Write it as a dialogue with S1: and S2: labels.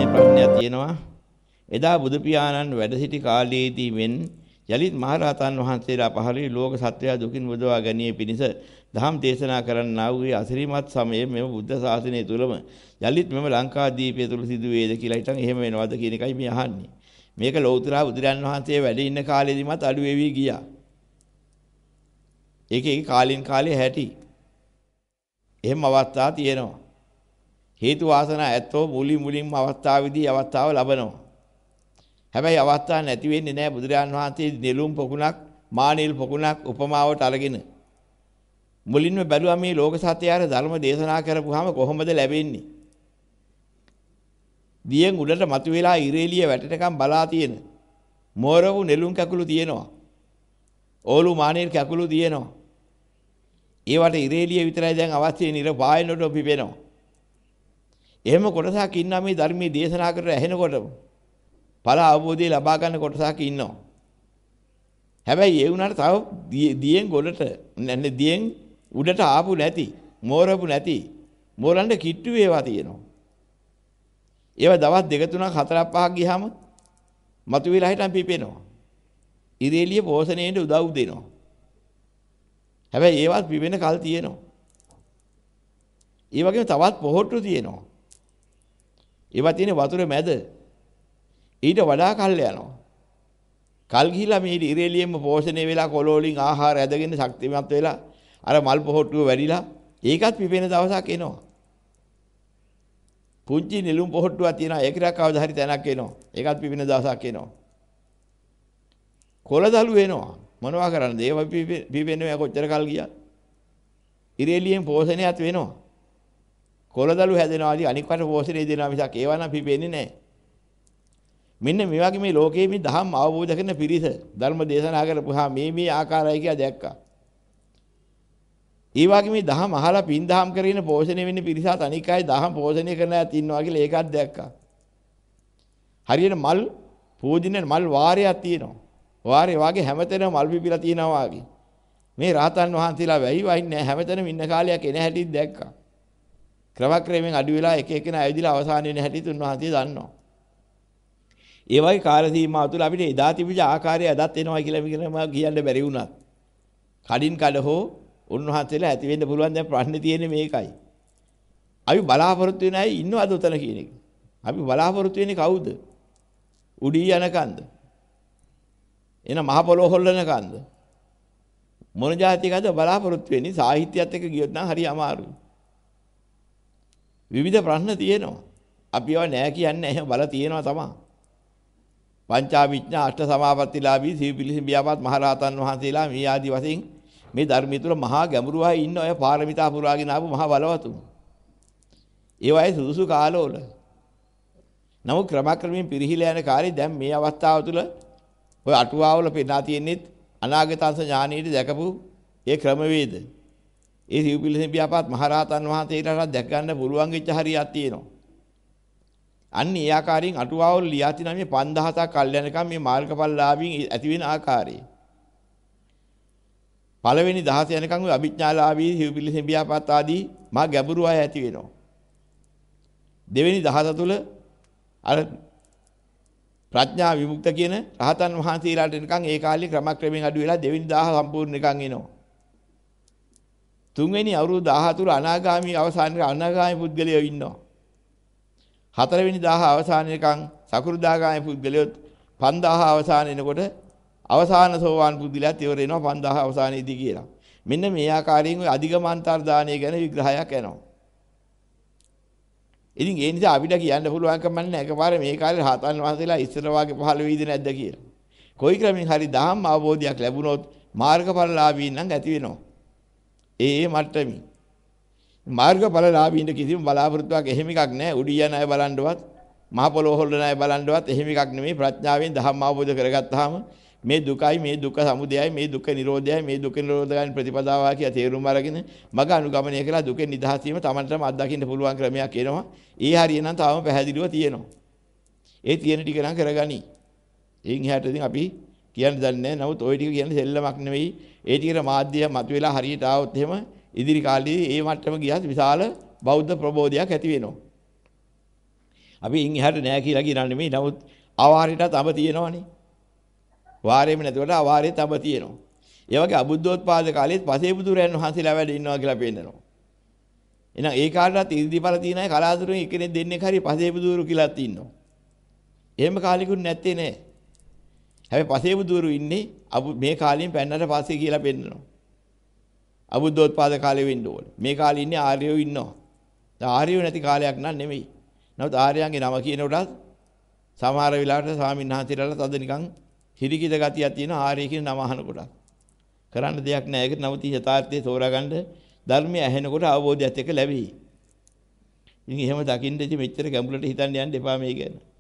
S1: ප්‍රශ්නයක් තියෙනවා. එදා බුදු පියාණන් වැඩ සිටි කාලයේදී මෙන් යලිත් මහරහතන් වහන්සේලා පහළ වී ලෝක සත්‍යය දුකින් මුදවා ගැනීම පිණිස දහම් දේශනා කරන්නා වූ අසිරිමත් සමයේ මෙම බුද්ධ ශාසනය තුලම යලිත් මෙම ලංකාදීපය තුල සිදු වේද කියලා හිතන් එහෙම වෙනවද කියන එකයි මේ අහන්නේ. මේක ලෞතර බුදුරන් වහන්සේ වැඩ ඉන්න කාලෙදිමත් අඩු වෙවි ගියා. ඒකේ කාලින් කාලේ හැටි. එහෙම අවස්ථා තියෙනවා. හේතු වාසනා ඇත්තෝ මුලින්ම අවස්ථාවේදී අවස්ථාව ලබනවා. හැබැයි අවස්ථාවක් නැති වෙන්නේ නැහැ බුදුරජාන් වහන්සේ නෙළුම් පොකුණක් මානෙල් පොකුණක් උපමාවට අරගෙන. මුලින්ම බැලුවා මේ ලෝක සත්‍යය ධර්ම දේශනා කරපුවාම කොහොමද ලැබෙන්නේ? දියෙන් උඩට මතුවලා ඉරේලිය වැටෙනකම් බලා තියෙන මෝරවු නෙළුම් කැකුළු තියෙනවා. ඕලු මානෙල් කැකුළු තියෙනවා. ඒවට ඉරේලිය විතරයි දැන් අවශ්‍ය නිර පායනට පිපෙනවා. එහෙම කොටසක් ඉන්නා මේ ධර්මයේ දේශනා කරලා ඇහෙනකොටම ඵල අවබෝධය ලබා ගන්න කොටසක් ඉන්නවා. හැබැයි ඒ වුණාට තව දියෙන් ගොඩට නැන්නේ දියෙන් උඩට ආපු නැති, මෝරපු නැති, මෝරන්න කිට්ටු වේවා තියෙනවා. ඒවා දවස් 2 3 4 5ක් ගියාම මතුවලා හිටන් පිපෙනවා. ඉරේලිය පෝෂණයට උදව් දෙනවා. හැබැයි ඒවත් පිපෙන කල් තියෙනවා. ඒ වගේම තවත් පොහොට්ටු තියෙනවා. ඒවා තියෙන වතුර මැද ඊට වඩා කල් යනවා. කල් ගිහිලා මේ ඉරේලියෙම පෝෂණය වෙලා කොළ වලින් ආහාර ඇදගෙන ශක්තිමත් වෙලා අර මල් පොහොට්ටුව වැඩිලා ඒකත් පිපෙන දවසක් එනවා. පුංචි නෙළුම් පොහොට්ටුවක් තියෙනවා ඒකට කවදා හරි තැනක් එනවා. ඒකත් පිපෙන දවසක් එනවා. කොළදළු එනවා. මොනවා කරන්නද? ඒව පිපෙන්නේ කොච්චර කල් ගියා. ඉරේලියෙන් පෝෂණයත් වෙනවා. කොළදළු හැදෙනවාදී අනික් වට පෝෂණය දෙනවා මිසක් ඒවා නම් පිපෙන්නේ නැහැ. මෙන්න මේ වගේ මේ ලෝකයේ මේ ධම්ම අවබෝධ කරන පිරිස ධර්ම දේශනා කරපුවා මේ ආකාරයි කියලා දැක්කා. ඒ වගේ මේ ධම්ම අහලා පින් දහම් කරගෙන පෝෂණය වෙන්නේ පිරිසත් අනික් අය ධම්ම පෝෂණය කරන අයත් ඉන්නවා කියලා ඒකත් දැක්කා. හරියට මල් පූජින මල් වාරයක් තියෙනවා. වාරේ වාගේ හැමතැනම මල් පිපිලා තියෙනවා වාගේ. මේ රහතන් වහන්සේලා වැහි වහින්නේ හැමතැනම ඉන්න කාලයක් එන හැටි දැක්කා. ක්‍රමක්‍රමයෙන් අඩු වෙලා එක එකන ඇවිදලා අවසාන වෙන හැටි තුන්වහන්සේ දන්නවා. ඒ වගේ කාල සීමාව තුළ අපිට එදා තිබිච්ච ආකාරය අදත් එනවා කියලා කියන්න බැරි වුණා. කඩින් කඩ හෝ උන්වහන්සේලා ඇති වෙන්න පුළුවන් දැන් ප්‍රශ්නේ තියෙන්නේ මේකයි. අපි බලාපොරොත්තු වෙන අය ඉන්නවද උතන කියන එක? අපි බලාපොරොත්තු වෙන්නේ කවුද? උඩී යනකන්ද? එන මහ පොළොව හොල්ලනකන්ද? මොන જાතිකද බලාපොරොත්තු වෙන්නේ? සාහිත්‍යයත් එක්ක ගියොත් නම් හරි අමාරුයි. විවිධ ප්‍රශ්න තියෙනවා. අපි ඒවා නෑ කියන්නේ එහෙම බල තියෙනවා තමයි. පංචාවිඥා අෂ්ට සමාපත්තිලාභී සීපිලිසිම් බියාපත් මහරහතන් වහන්සේලා මේ ආදි වශයෙන් මේ ධර්මයේ තුල මහා ගැඹුරු අය ඉන්න ඔය පාරමිතා පුරාගෙන ආපු මහා බලවතුන්. ඒ වගේ සුදුසු කාලවල. නමුත් ක්‍රමක්‍රමයෙන් පිරිහිලා යන කාලේ දැන් මේ අවස්ථාව තුල ඔය අටුවාවල පෙන්වා තියෙන්නේ අනාගතංශ ඥානෙට දැකපු ඒ ක්‍රමවේද. ඒ සීපිලිසිම් බියාපත් මහරහතන් වහන්සේලාට දැක ගන්න පුළුවන් වෙච්ච හරියක් තියෙනවා. අන්න ඒ ආකාරයෙන් අටුවාවල ලියා තිනා මේ 5000ක් කල් යනකම් මේ මාර්ගඵලලාභීන් ඇති වෙන ආකාරය. පළවෙනි 16 යනකම් ඔය අභිඥාලාභී සිව්පිලිසිම් බියාපත් ආදී මහා ගැඹුරු අය ඇති වෙනවා. දෙවෙනි 17 තුල අර ප්‍රඥා විමුක්ත කියන රහතන් වහන්සේලාට නිකන් ඒ කාලේ ක්‍රමක්‍රමයෙන් අඩු වෙලා දෙවෙනි 1000 සම්පූර්ණ නිකන් එනවා. තුන්වෙනි අවුරුදු 10 තුල අනාගාමී අවසානයේ අනාගාමී පුද්ගලයෝ ඉන්නවා. හතරවෙනි 1000 අවසානයේකන් සකුරුදාගාමී පුද්ගලයෝ 5000 අවසාන එනකොට අවසාන සෝවාන් පුද්ගලයාත් ඉවර වෙනවා 5000 අවසානයේදී කියලා. මෙන්න මේ ආකාරයෙන් ඔය අධිගමාන්තර දානය ගැන විග්‍රහයක් එනවා. ඉතින් ඒ නිසා අපිට කියන්න පුළුවන් කම නැහැ එකපාරේ මේ කාලේ රහතන් වහන්සේලා ඉස්සර වාගේ පහළ වෙයිද නැද්ද කියලා. කොයි ක්‍රමෙන් හරි ධම්ම අවබෝධයක් ලැබුණොත් මාර්ගඵලලාභීන් නම් ඇති වෙනවා. ඒ මට්ටමින් මාර්ගඵලලාභීන්ට කිසිම බලාපොරොත්තුවක් එහෙම එකක් නැහැ. උඩියන අය බලන්නවත් මහ පොළොව හොල්ලන අය බලන්නවත් එහෙම එකක් නෙමෙයි. ප්‍රඥාවෙන් ධම්ම අවබෝධ කරගත්තාම මේ දුකයි මේ දුක්ඛ සමුදයයි මේ දුක්ඛ නිරෝධයයි මේ දුක්ඛ නිරෝධයන් ප්‍රතිපදාවයි කියලා තේරුම් අරගෙන මග අනුගමනය කළා දුකෙන් නිදහස් වීම තමන්ටම අත්දකින්න පුළුවන් ක්‍රමයක් එනවා. ඒ හරිය නම් තාම පැහැදිලිව තියෙනවා. ඒ තියෙන ටික නම් කරගනි. එයින් එහාට ඉතින් අපි කියන්න දන්නේ නැහැ. නමුත් ওই ටික කියන්නේ සෙල්ලමක් නෙවෙයි. ඒ ටිකට මාධ්‍ය මතුවලා හරියට ආවොත් එහෙම ඉදිරි කාලේ මේ මට්ටම ගියත් විශාල බෞද්ධ ප්‍රබෝධයක් ඇති වෙනවා. අපි ඉන් එහාට නෑ කියලා කියනවා නෙමෙයි. නමුත් අවාරයටත් අඹ තියෙනවනේ. වාරෙම නැතුවට අවාරේ තඹ තියෙනවා. ඒ වගේ අබුද්ධෝත්පාද කාලෙත් පසේබුදුරයන් වහන්සේලා වැඩ ඉන්නවා කියලා පේනවා. එහෙනම් ඒ කාලේට ඉර්ධිපල තියෙන අය කලාතුරකින් එක්කෙනෙක් දෙන්නෙක් හරි පසේබුදුරු කියලාත් ඉන්නවා. එහෙම කාලෙකුත් නැත්තේ නෑ. හැබැයි පසේබුදුරු ඉන්නේ මේ කාලෙන් පෙන්නට පස්සේ කියලා පෙන්නනවා. අබුද්ධෝත්පාද කාලෙ වෙන්න ඕනේ. මේ කාලේ ඉන්නේ ආර්යයෝ ඉන්නවා. දැන් ආර්යයෝ නැති කාලයක් නන් නෙමෙයි. නමුත් ආර්යයන්ගේ නම කියන කොටත් සමහර වෙලාවට ස්වාමීන් වහන්සේලාට තද නිකන් හිරිකිත ගතියක් තියෙන ආර්ය කියන නම අහන කොටත්. කරන්න දෙයක් නැහැ. ඒකට නමුත් යථාර්ථයේ තෝරාගන්න ධර්මය ඇහෙනකොට අවබෝධයත් එක්ක ලැබෙයි. ඉතින් එහෙම දකින්න ඉතින් මෙච්චර ගැඹුරට හිතන්න යන්න එපා මේ ගැන.